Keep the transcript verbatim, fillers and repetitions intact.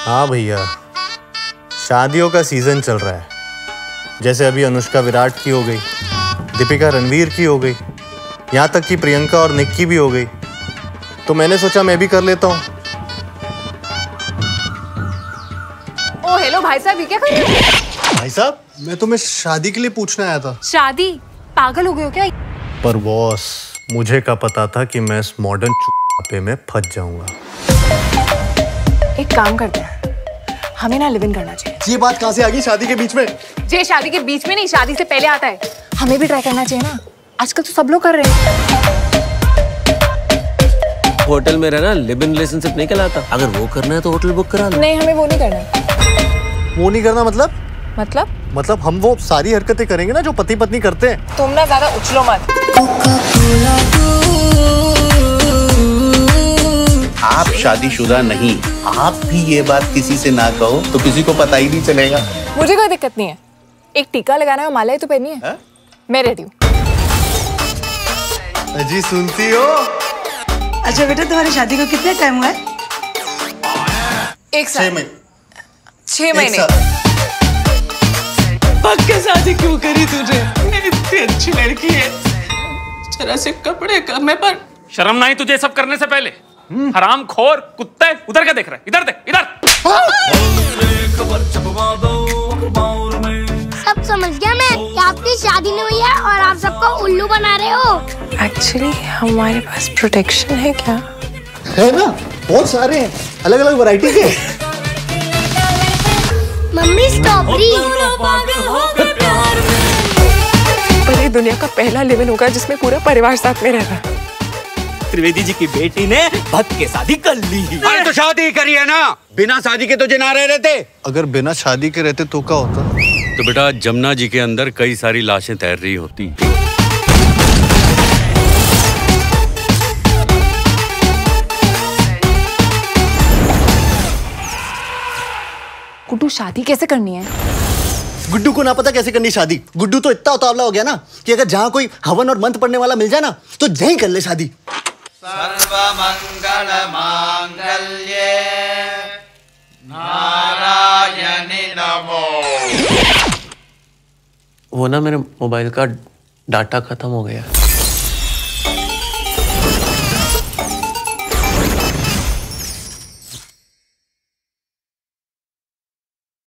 हाँ भैया, शादियों का सीजन चल रहा है। जैसे अभी अनुष्का विराट की हो गई, दीपिका रणवीर की हो गई, यहाँ तक कि प्रियंका और निक की भी हो गई। तो मैंने सोचा मैं भी कर लेता हूँ। ओ हेलो भाई साहब, ये क्या कर रहे हो? भाई साहब, मैं तुम्हें शादी के लिए पूछने आया था। शादी? पागल हो गए हो क्या? पर बॉस, मुझे क्या पता था कि मैं इस मॉडर्न चुप्पे में फंस जाऊंगा। एक काम करते हैं, हमें ना लिव इन करना चाहिए। ये बात कहाँ से आ गई शादी के बीच में? जे शादी के बीच में नहीं, शादी से पहले आता है। हमें भी ट्राई करना चाहिए ना, आजकल तो सब लोग कर रहे हैं। होटल में रहना लिव इन रिलेशनशिप नहीं कहलाता। अगर वो करना है तो होटल बुक करा लो। नहीं, हमें वो नहीं करना। वो नहीं करना मतलब? मतलब? मतलब हम वो सारी हरकतें करेंगे ना जो पति पत्नी करते हैं। तुम ना ज्यादा उछलो मत। आप शादीशुदा नहीं, आप भी ये बात किसी से ना कहो तो किसी को पता ही नहीं चलेगा। मुझे कोई दिक्कत नहीं है, एक टीका लगाना है, माला ही तो पहनी है, है? मैं रेडी हूँ। अजी सुनती हो? अच्छा बेटा, तुम्हारी शादी को कितना टाइम हुआ है? एक साल। छह महीने। छह महीने। पक्का शादी क्यों करी तुझे? मेरी इतनी अच्छी लड़की है, जरा से कपड़े करने पर शर्म नहीं तुझे सब करने से पहले? हराम खोर कुत्ते, उधर क्या देख रहा है? इधर देख, इधर। सब समझ गया मैं कि आपकी शादी नहीं हुई है और आप सबको उल्लू बना रहे हो। एक्चुअली हमारे पास प्रोटेक्शन है क्या? है ना, बहुत सारे हैं, अलग अलग वैरायटी के। Mummy strawberry. पर ये दुनिया का पहला लिव इन होगा जिसमें पूरा परिवार साथ में रह रहा है। त्रिवेदी जी की बेटी ने भक्त के शादी कर ली। अरे तो शादी करी है ना, बिना शादी के तो जना रहे रहते। अगर बिना शादी के रहते तो क्या होता? तो बेटा, जमुना जी के अंदर कई सारी लाशें तैर रही होती। गुड्डू, शादी कैसे करनी है? गुड्डू को ना पता कैसे करनी शादी। गुड्डू तो इतना उतावला हो गया ना कि अगर जहाँ कोई हवन और मंत्र पढ़ने वाला मिल जाए ना तो यहीं कर ले शादी। सर्वमंगल मांगल्ये नारायणी नमो। वो ना मेरे मोबाइल का डाटा खत्म हो गया।